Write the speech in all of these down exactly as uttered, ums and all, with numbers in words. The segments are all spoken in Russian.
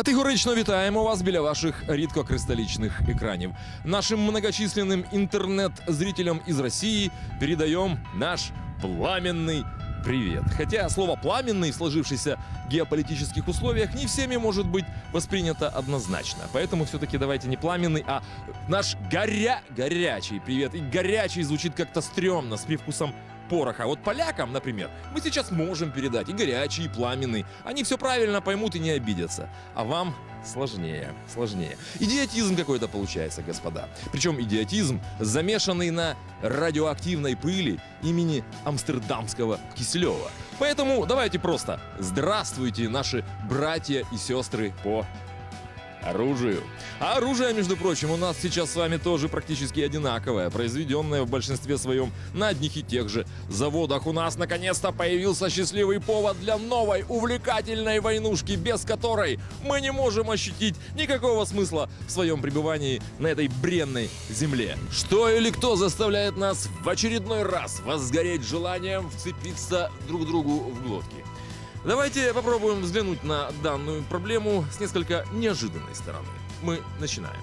Категорично вітаємо вас біля ваших рідкокристалічних екранів. Нашим многочисленным интернет-зрителям из России передаем наш пламенный привет. Хотя слово «пламенный» в сложившихся геополитических условиях не всеми может быть воспринято однозначно. Поэтому все-таки давайте не пламенный, а наш горя... горячий привет. И горячий звучит как-то стрёмно, с привкусом пороха. Вот полякам, например, мы сейчас можем передать и горячий, и пламенный. Они все правильно поймут и не обидятся. А вам сложнее, сложнее. Идиотизм какой-то получается, господа. Причем идиотизм, замешанный на радиоактивной пыли имени амстердамского Киселева. Поэтому давайте просто здравствуйте, наши братья и сестры по оружию. А оружие, между прочим, у нас сейчас с вами тоже практически одинаковое, произведенное в большинстве своем на одних и тех же заводах. У нас наконец-то появился счастливый повод для новой увлекательной войнушки, без которой мы не можем ощутить никакого смысла в своем пребывании на этой бренной земле. Что или кто заставляет нас в очередной раз возгореть желанием вцепиться друг другу в глотки? Давайте попробуем взглянуть на данную проблему с несколько неожиданной стороны. Мы начинаем.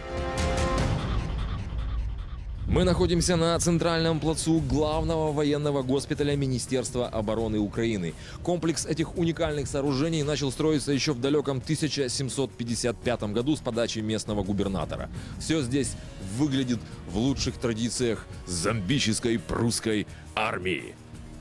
Мы находимся на центральном плацу главного военного госпиталя Министерства обороны Украины. Комплекс этих уникальных сооружений начал строиться еще в далеком тысяча семьсот пятьдесят пятом году с подачи местного губернатора. Все здесь выглядит в лучших традициях зомбической прусской армии.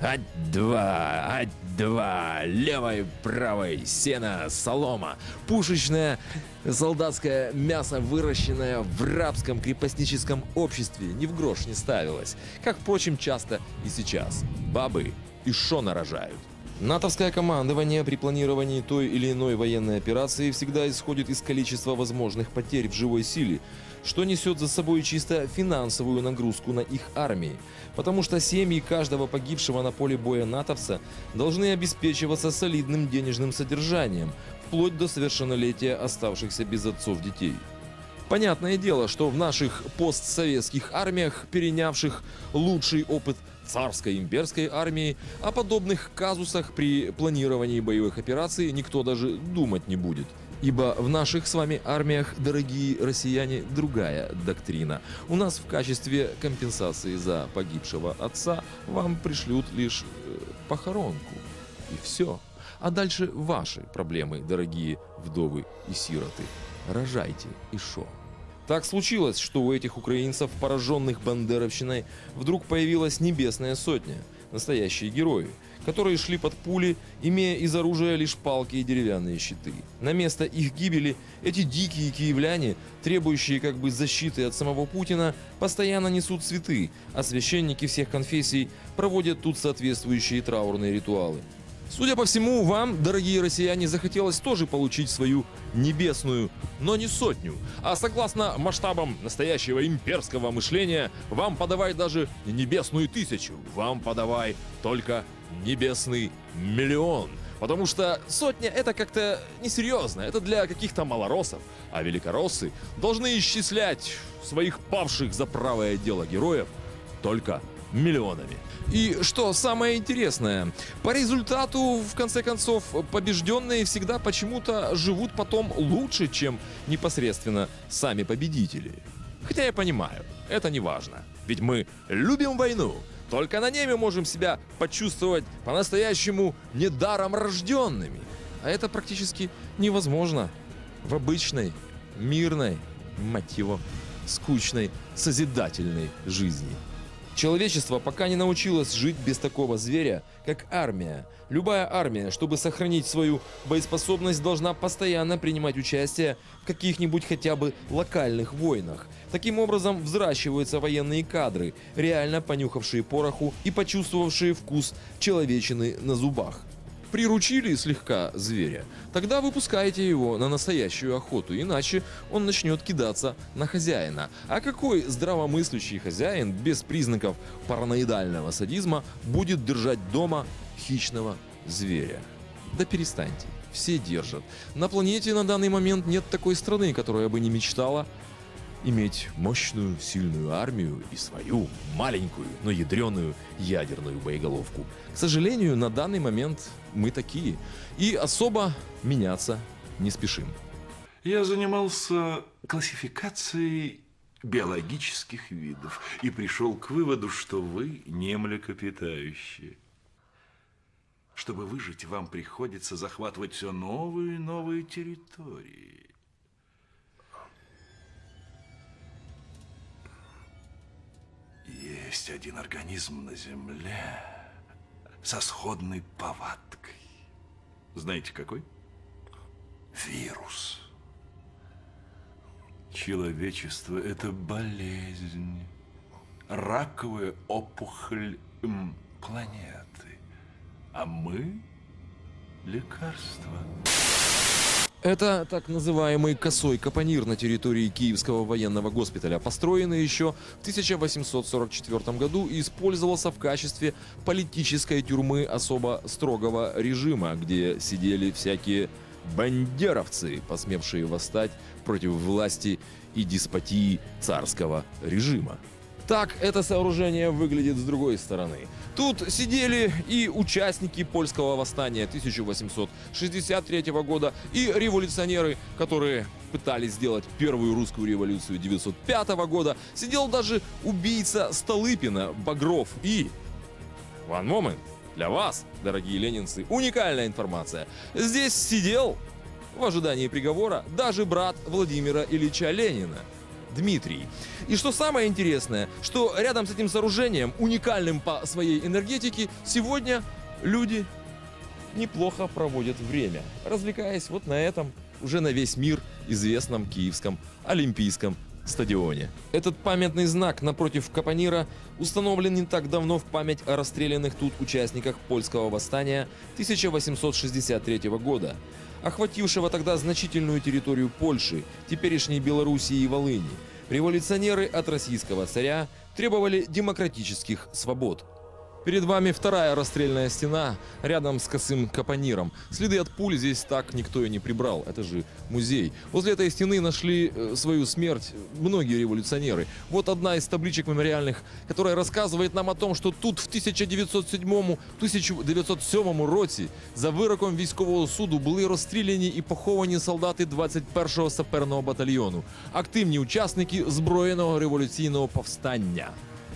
Ать-два, ать-два, левой, правой, сено, солома, пушечное солдатское мясо, выращенное в рабском крепостническом обществе, ни в грош не ставилось, как, впрочем, часто и сейчас. Бабы и шо нарожают. Натовское командование при планировании той или иной военной операции всегда исходит из количества возможных потерь в живой силе, что несет за собой чисто финансовую нагрузку на их армии, потому что семьи каждого погибшего на поле боя натовца должны обеспечиваться солидным денежным содержанием, вплоть до совершеннолетия оставшихся без отцов детей. Понятное дело, что в наших постсоветских армиях, перенявших лучший опыт царской имперской армии, о подобных казусах при планировании боевых операций никто даже думать не будет. Ибо в наших с вами армиях, дорогие россияне, другая доктрина. У нас в качестве компенсации за погибшего отца вам пришлют лишь э, похоронку. И все. А дальше ваши проблемы, дорогие вдовы и сироты. Рожайте и шо. Так случилось, что у этих украинцев, пораженных бандеровщиной, вдруг появилась небесная сотня, настоящие герои, которые шли под пули, имея из оружия лишь палки и деревянные щиты. На место их гибели эти дикие киевляне, требующие как бы защиты от самого Путина, постоянно несут цветы, а священники всех конфессий проводят тут соответствующие траурные ритуалы. Судя по всему, вам, дорогие россияне, захотелось тоже получить свою небесную, но не сотню. А согласно масштабам настоящего имперского мышления, вам подавай даже не небесную тысячу, вам подавай только небесный миллион. Потому что сотня это как-то несерьезно, это для каких-то малороссов. А великороссы должны исчислять своих павших за правое дело героев только миллионами. И что самое интересное, по результату, в конце концов, побежденные всегда почему-то живут потом лучше, чем непосредственно сами победители. Хотя я понимаю, это не важно, ведь мы любим войну. Только на ней мы можем себя почувствовать по-настоящему недаром рожденными. А это практически невозможно в обычной, мирной, мать его, скучной, созидательной жизни. Человечество пока не научилось жить без такого зверя, как армия. Любая армия, чтобы сохранить свою боеспособность, должна постоянно принимать участие в каких-нибудь хотя бы локальных войнах. Таким образом взращиваются военные кадры, реально понюхавшие пороху и почувствовавшие вкус человечины на зубах. Приручили слегка зверя, тогда выпускаете его на настоящую охоту, иначе он начнет кидаться на хозяина. А какой здравомыслящий хозяин без признаков параноидального садизма будет держать дома хищного зверя? Да перестаньте, все держат. На планете на данный момент нет такой страны, которая бы не мечтала иметь мощную, сильную армию и свою маленькую, но ядреную ядерную боеголовку. К сожалению, на данный момент мы такие. И особо меняться не спешим. Я занимался классификацией биологических видов и пришел к выводу, что вы не млекопитающие. Чтобы выжить, вам приходится захватывать все новые и новые территории. Есть один организм на Земле со сходной повадкой. Знаете, какой? Вирус. Человечество – это болезнь, раковая опухоль м, планеты, а мы – лекарство. Это так называемый косой капонир на территории Киевского военного госпиталя, построенный еще в тысяча восемьсот сорок четвёртом году и использовался в качестве политической тюрьмы особо строгого режима, где сидели всякие бандеровцы, посмевшие восстать против власти и деспотии царского режима. Так это сооружение выглядит с другой стороны. Тут сидели и участники польского восстания тысяча восемьсот шестьдесят третьего года, и революционеры, которые пытались сделать первую русскую революцию девятьсот пятого года. Сидел даже убийца Столыпина Багров. И one moment. Для вас, дорогие ленинцы, уникальная информация. Здесь сидел в ожидании приговора даже брат Владимира Ильича Ленина, Дмитрий. И что самое интересное, что рядом с этим сооружением, уникальным по своей энергетике, сегодня люди неплохо проводят время, развлекаясь вот на этом уже на весь мир известном Киевском Олимпийском стадионе. Этот памятный знак напротив капонира установлен не так давно в память о расстрелянных тут участниках польского восстания тысяча восемьсот шестьдесят третьего года, охватившего тогда значительную территорию Польши, теперешней Белоруссии и Волыни. Революционеры от российского царя требовали демократических свобод. Перед вами вторая расстрельная стена рядом с косым капониром. Следы от пуль здесь так никто и не прибрал. Это же музей. Возле этой стены нашли свою смерть многие революционеры. Вот одна из табличек мемориальных, которая рассказывает нам о том, что тут в тисяча дев'ятсот сьомому - тисяча дев'ятсот сьомому році за вироком військового суду були розстріляні і поховані солдати двадцять першого саперного батальйону, активні учасники збройного революційного повстання.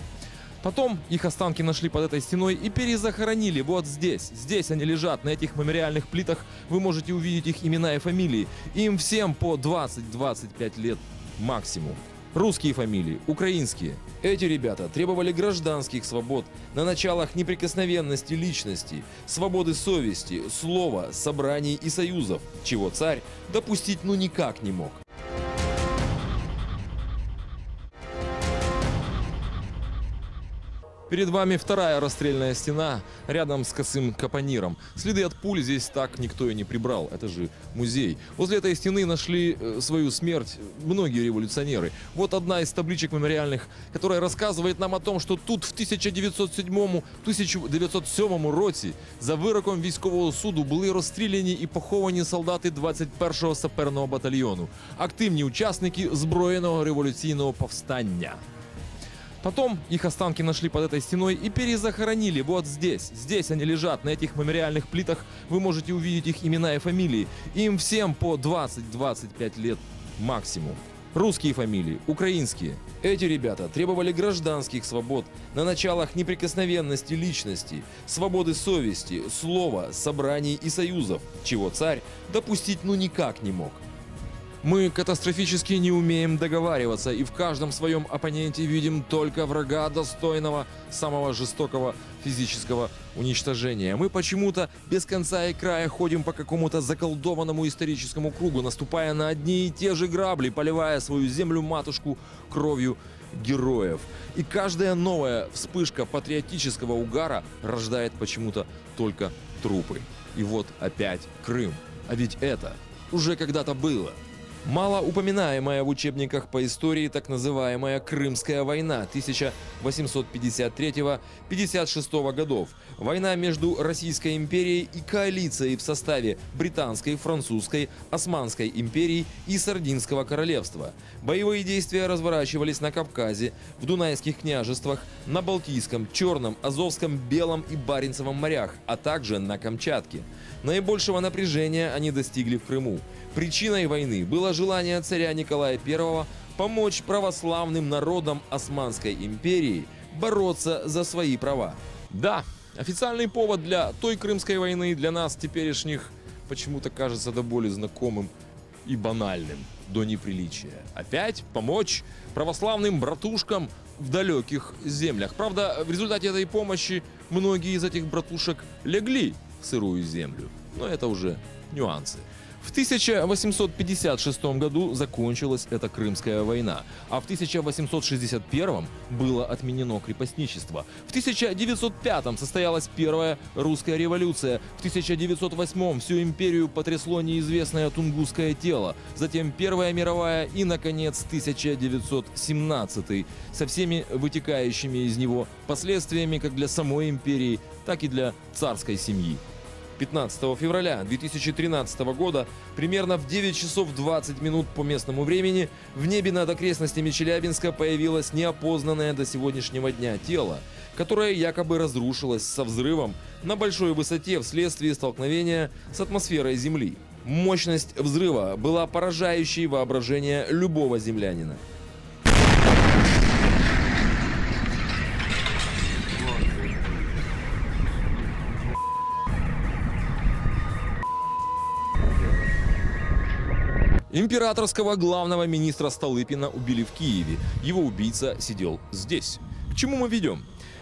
Потом их останки нашли под этой стеной и перезахоронили вот здесь. Здесь они лежат, на этих мемориальных плитах. Вы можете увидеть их имена и фамилии. Им всем по двадцать - двадцать пять лет максимум. Русские фамилии, украинские. Эти ребята требовали гражданских свобод на началах неприкосновенности личности, свободы совести, слова, собраний и союзов, чего царь допустить ну никак не мог. Перед вами вторая расстрельная стена рядом с косым капониром. Следы от пуль здесь так никто и не прибрал. Это же музей. Возле этой стены нашли свою смерть многие революционеры. Вот одна из табличек мемориальных, которая рассказывает нам о том, что тут в тисяча дев'ятсот сьомому - тисяча дев'ятсот сьомому році за вироком військового суду були розстріляні і поховані солдати двадцять першого саперного батальйону, активні учасники збройного революційного повстання. Потом их останки нашли под этой стеной и перезахоронили вот здесь. Здесь они лежат, на этих мемориальных плитах. Вы можете увидеть их имена и фамилии. Им всем по двадцать - двадцать пять лет максимум. Русские фамилии, украинские. Эти ребята требовали гражданских свобод на началах неприкосновенности личности, свободы совести, слова, собраний и союзов, чего царь допустить ну никак не мог. Мы катастрофически не умеем договариваться и в каждом своем оппоненте видим только врага, достойного самого жестокого физического уничтожения. Мы почему-то без конца и края ходим по какому-то заколдованному историческому кругу, наступая на одни и те же грабли, поливая свою землю-матушку кровью героев. И каждая новая вспышка патриотического угара рождает почему-то только трупы. И вот опять Крым. А ведь это уже когда-то было. Мало упоминаемая в учебниках по истории так называемая Крымская война тысяча восемьсот пятьдесят третьего — пятьдесят шестого годов. Война между Российской империей и коалицией в составе Британской, Французской, Османской империи и Сардинского королевства. Боевые действия разворачивались на Кавказе, в Дунайских княжествах, на Балтийском, Черном, Азовском, Белом и Баренцевом морях, а также на Камчатке. Наибольшего напряжения они достигли в Крыму. Причиной войны было желание царя Николая Первого помочь православным народам Османской империи бороться за свои права. Да, официальный повод для той Крымской войны для нас теперешних почему-то кажется до боли знакомым и банальным, до неприличия. Опять помочь православным братушкам в далеких землях. Правда, в результате этой помощи многие из этих братушек легли в сырую землю. Но это уже нюансы. В тысяча восемьсот пятьдесят шестом году закончилась эта Крымская война, а в тысяча восемьсот шестьдесят первом было отменено крепостничество. В тысяча девятьсот пятом состоялась первая русская революция. В тысяча девятьсот восьмом всю империю потрясло неизвестное тунгусское тело. Затем Первая мировая и, наконец, тысяча девятьсот семнадцатый со всеми вытекающими из него последствиями как для самой империи, так и для царской семьи. пятнадцатого февраля две тысячи тринадцатого года, примерно в девять часов двадцать минут по местному времени, в небе над окрестностями Челябинска появилось неопознанное до сегодняшнего дня тело, которое якобы разрушилось со взрывом на большой высоте вследствие столкновения с атмосферой Земли. Мощность взрыва была поражающей воображение любого землянина. Императорского главного министра Столыпина убили в Киеве. Его убийца сидел здесь. К чему мы ведем?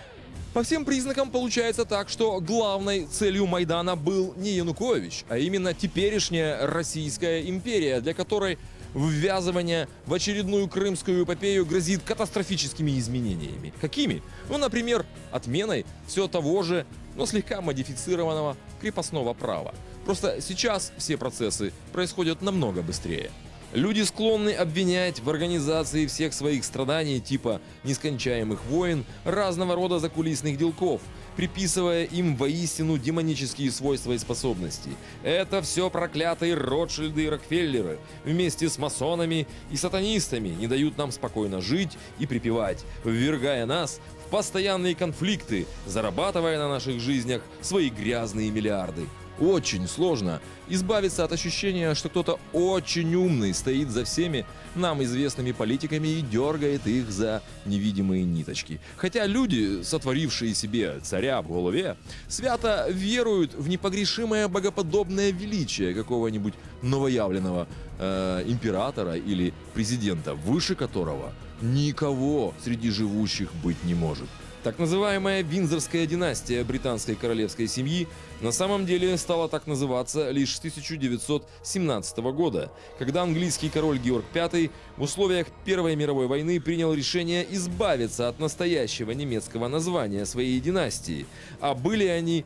По всем признакам получается так, что главной целью Майдана был не Янукович, а именно теперешняя Российская империя, для которой ввязывание в очередную крымскую эпопею грозит катастрофическими изменениями. Какими? Ну, например, отменой все того же, но слегка модифицированного крепостного права. Просто сейчас все процессы происходят намного быстрее. Люди склонны обвинять в организации всех своих страданий типа нескончаемых войн разного рода закулисных делков, приписывая им воистину демонические свойства и способности. Это все проклятые Ротшильды и Рокфеллеры вместе с масонами и сатанистами не дают нам спокойно жить и припевать, ввергая нас в постоянные конфликты, зарабатывая на наших жизнях свои грязные миллиарды. Очень сложно избавиться от ощущения, что кто-то очень умный стоит за всеми нам известными политиками и дергает их за невидимые ниточки. Хотя люди, сотворившие себе царя в голове, свято веруют в непогрешимое богоподобное величие какого-нибудь новоявленного э, императора или президента, выше которого никого среди живущих быть не может. Так называемая Виндзорская династия британской королевской семьи на самом деле стала так называться лишь с тысяча девятьсот семнадцатого года, когда английский король Георг Пятый в условиях Первой мировой войны принял решение избавиться от настоящего немецкого названия своей династии, а были они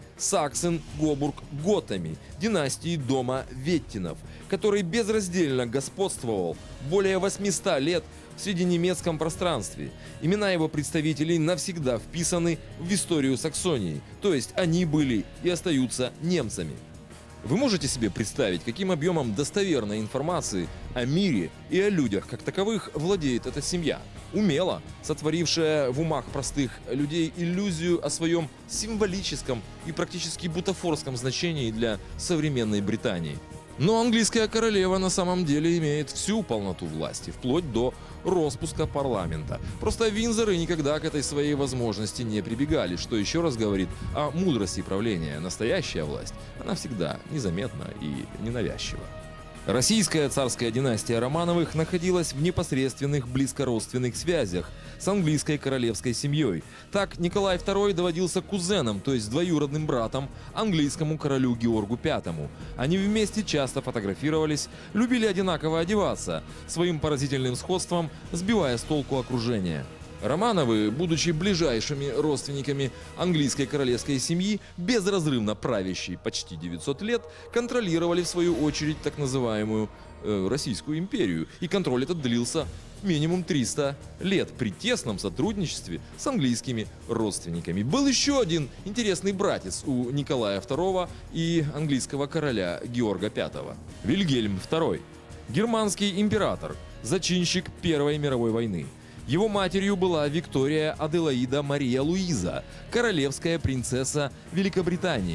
Саксен-Гобург-Готами, династии дома Веттинов, который безраздельно господствовал более восьмисот лет в средненемецком пространстве. Имена его представителей навсегда вписаны в историю Саксонии, то есть они были и остаются немцами. Вы можете себе представить, каким объемом достоверной информации о мире и о людях как таковых владеет эта семья, умело сотворившая в умах простых людей иллюзию о своем символическом и практически бутафорском значении для современной Британии. Но английская королева на самом деле имеет всю полноту власти, вплоть до распуска парламента. Просто Виндзоры никогда к этой своей возможности не прибегали, что еще раз говорит о мудрости правления. Настоящая власть, она всегда незаметна и ненавязчива. Российская царская династия Романовых находилась в непосредственных близкородственных связях с английской королевской семьей. Так Николай Второй доводился кузеном, то есть двоюродным братом, английскому королю Георгу Пятому. Они вместе часто фотографировались, любили одинаково одеваться, своим поразительным сходством сбивая с толку окружение. Романовы, будучи ближайшими родственниками английской королевской семьи, безразрывно правящей почти девятьсот лет, контролировали в свою очередь так называемую э, Российскую империю. И контроль этот длился минимум триста лет при тесном сотрудничестве с английскими родственниками. Был еще один интересный братец у Николая Второго и английского короля Георга Пятого. Вильгельм Второй. Германский император, зачинщик Первой мировой войны. Его матерью была Виктория Аделаида Мария Луиза, королевская принцесса Великобритании.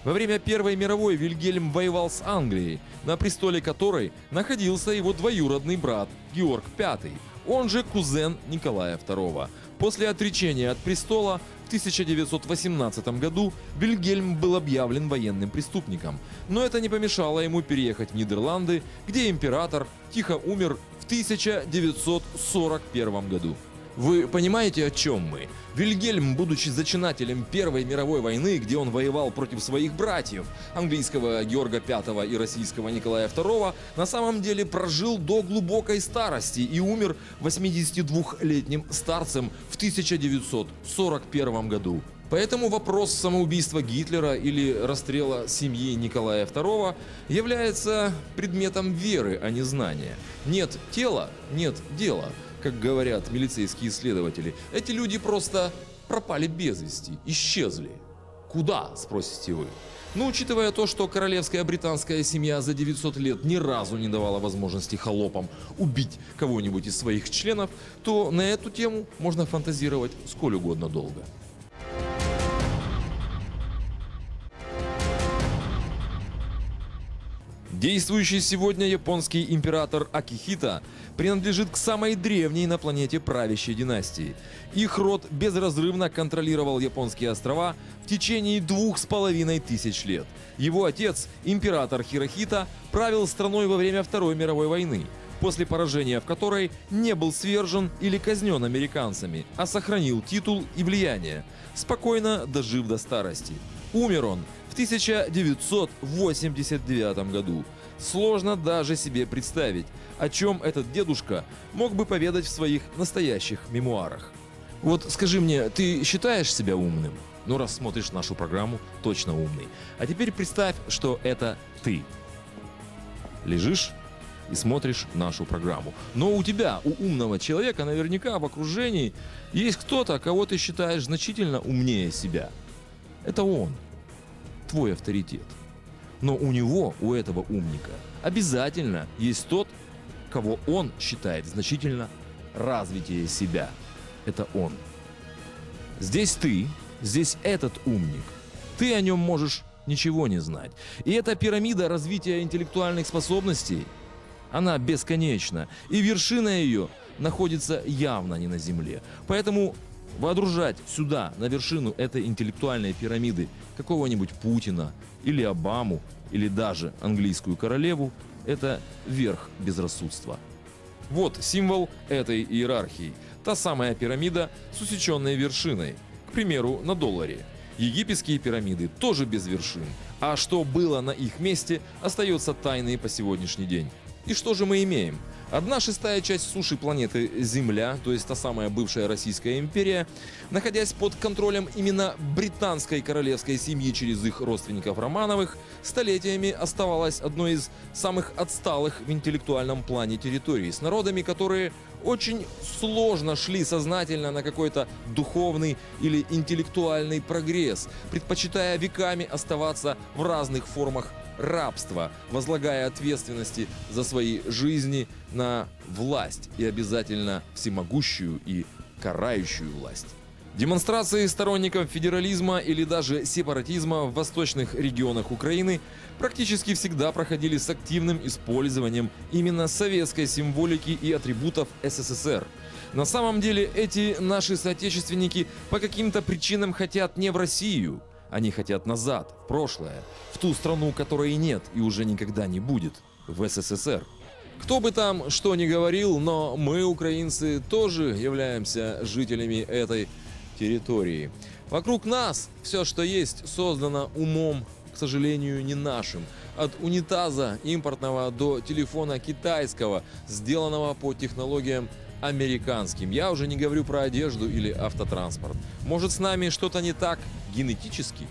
Во время Первой мировой Вильгельм воевал с Англией, на престоле которой находился его двоюродный брат Георг Пятый, он же кузен Николая Второго. После отречения от престола в тысяча девятьсот восемнадцатом году Вильгельм был объявлен военным преступником, но это не помешало ему переехать в Нидерланды, где император тихо умер в тысяча девятьсот сорок первом году. Вы понимаете, о чем мы? Вильгельм, будучи зачинателем Первой мировой войны, где он воевал против своих братьев, английского Георга Пятого и российского Николая Второго, на самом деле прожил до глубокой старости и умер восьмидесятидвухлетним старцем в тысяча девятьсот сорок первом году. Поэтому вопрос самоубийства Гитлера или расстрела семьи Николая Второго является предметом веры, а не знания. Нет тела – нет дела. Как говорят милицейские следователи, эти люди просто пропали без вести, исчезли. Куда, спросите вы? Ну, учитывая то, что королевская британская семья за девятьсот лет ни разу не давала возможности холопам убить кого-нибудь из своих членов, то на эту тему можно фантазировать сколь угодно долго. Действующий сегодня японский император Акихито принадлежит к самой древней на планете правящей династии. Их род безразрывно контролировал японские острова в течение двух с половиной тысяч лет. Его отец, император Хирохито, правил страной во время Второй мировой войны, после поражения в которой не был свержен или казнен американцами, а сохранил титул и влияние, спокойно дожив до старости. Умер он в тысяча девятьсот восемьдесят девятом году. Сложно даже себе представить, о чем этот дедушка мог бы поведать в своих настоящих мемуарах. Вот скажи мне, ты считаешь себя умным? Ну, раз смотришь нашу программу, точно умный. А теперь представь, что это ты. Лежишь и смотришь нашу программу. Но у тебя, у умного человека, наверняка в окружении есть кто-то, кого ты считаешь значительно умнее себя. Это он, твой авторитет. Но у него, у этого умника, обязательно есть тот, кого он считает значительно развитее себя. Это он. Здесь ты, здесь этот умник. Ты о нем можешь ничего не знать. И эта пирамида развития интеллектуальных способностей, она бесконечна. И вершина ее находится явно не на земле. Поэтому водружать сюда, на вершину этой интеллектуальной пирамиды, какого-нибудь Путина, или Обаму, или даже английскую королеву, это верх безрассудства. Вот символ этой иерархии. Та самая пирамида с усеченной вершиной, к примеру, на долларе. Египетские пирамиды тоже без вершин, а что было на их месте, остается тайной по сегодняшний день. И что же мы имеем? Одна шестая часть суши планеты Земля, то есть та самая бывшая Российская империя, находясь под контролем именно британской королевской семьи через их родственников Романовых, столетиями оставалась одной из самых отсталых в интеллектуальном плане территорий, с народами, которые очень сложно шли сознательно на какой-то духовный или интеллектуальный прогресс, предпочитая веками оставаться в разных формах рабства, возлагая ответственности за свои жизни на власть, и обязательно всемогущую и карающую власть. Демонстрации сторонников федерализма или даже сепаратизма в восточных регионах Украины практически всегда проходили с активным использованием именно советской символики и атрибутов СССР. На самом деле эти наши соотечественники по каким-то причинам хотят не в Россию. Они хотят назад, в прошлое, в ту страну, которой нет и уже никогда не будет, в СССР. Кто бы там что ни говорил, но мы, украинцы, тоже являемся жителями этой территории. Вокруг нас все, что есть, создано умом, к сожалению, не нашим. От унитаза импортного до телефона китайского, сделанного по технологиям американским. Я уже не говорю про одежду или автотранспорт. Может, с нами что-то не так генетически?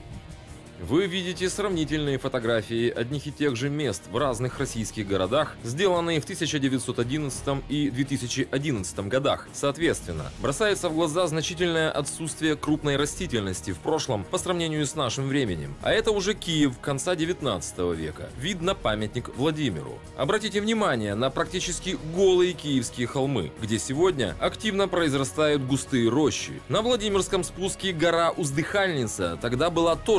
Вы видите сравнительные фотографии одних и тех же мест в разных российских городах, сделанные в тысяча девятьсот одиннадцатом и две тысячи одиннадцатом годах. Соответственно, бросается в глаза значительное отсутствие крупной растительности в прошлом по сравнению с нашим временем. А это уже Киев конца девятнадцатого века. Видно памятник Владимиру. Обратите внимание на практически голые киевские холмы, где сегодня активно произрастают густые рощи. На Владимирском спуске гора Уздыхальница тогда была тоже голой.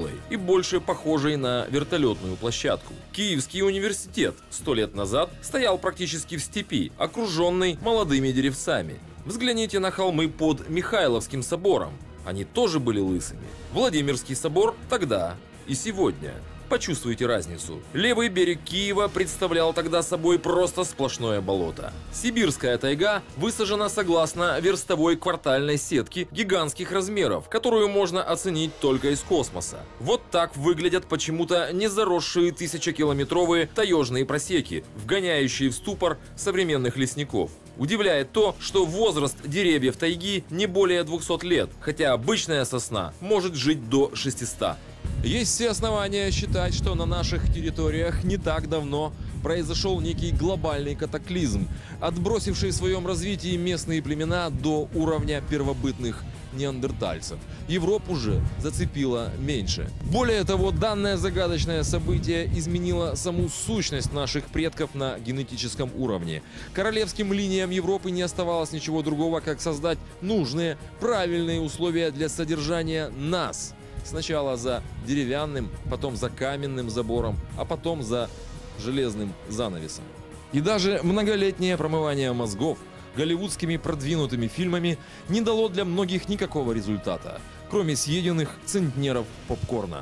полной и больше похожей на вертолетную площадку. Киевский университет сто лет назад стоял практически в степи, окруженный молодыми деревцами. Взгляните на холмы под Михайловским собором. Они тоже были лысыми. Владимирский собор тогда и сегодня. Почувствуйте разницу. Левый берег Киева представлял тогда собой просто сплошное болото. Сибирская тайга высажена согласно верстовой квартальной сетке гигантских размеров, которую можно оценить только из космоса. Вот так выглядят почему-то не заросшие тысячекилометровые таежные просеки, вгоняющие в ступор современных лесников. Удивляет то, что возраст деревьев тайги не более двухсот лет, хотя обычная сосна может жить до шестисот. Есть все основания считать, что на наших территориях не так давно произошел некий глобальный катаклизм, отбросивший в своем развитии местные племена до уровня первобытных неандертальцев. Европу же зацепило меньше. Более того, данное загадочное событие изменило саму сущность наших предков на генетическом уровне. Королевским линиям Европы не оставалось ничего другого, как создать нужные, правильные условия для содержания нас. Сначала за деревянным, потом за каменным забором, а потом за железным занавесом. И даже многолетнее промывание мозгов голливудскими продвинутыми фильмами не дало для многих никакого результата, кроме съеденных центнеров попкорна.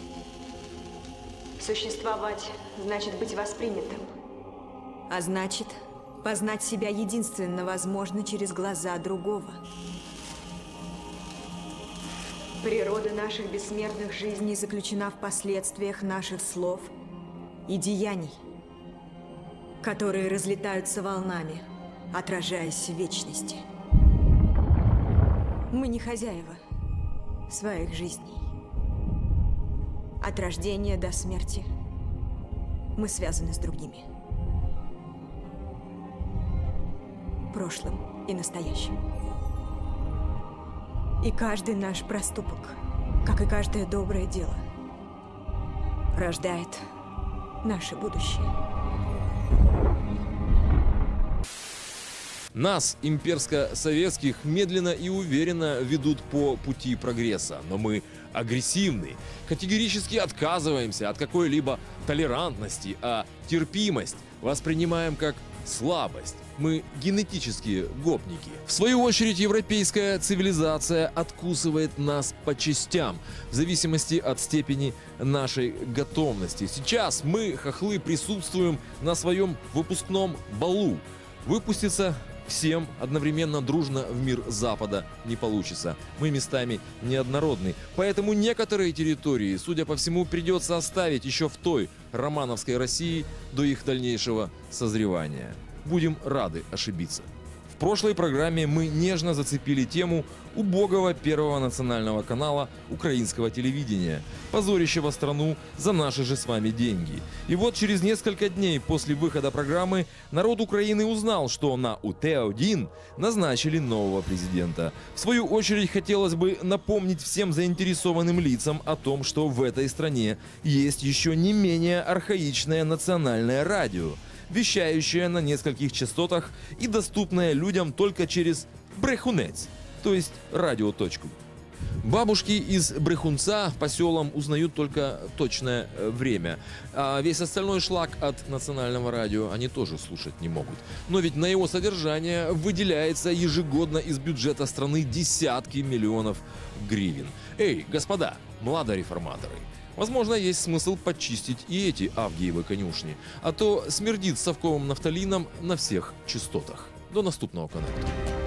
Существовать значит быть воспринятым. А значит, познать себя единственно возможно через глаза другого. Природа наших бессмертных жизней заключена в последствиях наших слов и деяний, которые разлетаются волнами, отражаясь в вечности. Мы не хозяева своих жизней. От рождения до смерти мы связаны с другими. Прошлым и настоящим. И каждый наш проступок, как и каждое доброе дело, рождает наше будущее. Нас, имперско-советских, медленно и уверенно ведут по пути прогресса, но мы агрессивны, категорически отказываемся от какой-либо толерантности, а терпимость воспринимаем как слабость. Мы генетические гопники. В свою очередь, европейская цивилизация откусывает нас по частям, в зависимости от степени нашей готовности. Сейчас мы, хохлы, присутствуем на своем выпускном балу. Выпуститься всем одновременно дружно в мир Запада не получится. Мы местами неоднородны. Поэтому некоторые территории, судя по всему, придется оставить еще в той романовской России до их дальнейшего созревания. Будем рады ошибиться. В прошлой программе мы нежно зацепили тему убогого первого национального канала украинского телевидения, позорящего страну за наши же с вами деньги. И вот через несколько дней после выхода программы народ Украины узнал, что на У Т один назначили нового президента. В свою очередь хотелось бы напомнить всем заинтересованным лицам о том, что в этой стране есть еще не менее архаичное национальное радио, вещающая на нескольких частотах и доступная людям только через брехунец, то есть радиоточку. Бабушки из Брехунца по селам узнают только точное время, а весь остальной шлак от национального радио они тоже слушать не могут. Но ведь на его содержание выделяется ежегодно из бюджета страны десятки миллионов гривен. Эй, господа, младореформаторы! Возможно, есть смысл почистить и эти Авгиевы конюшни, а то смердит совковым нафталином на всех частотах. До наступного коннекта.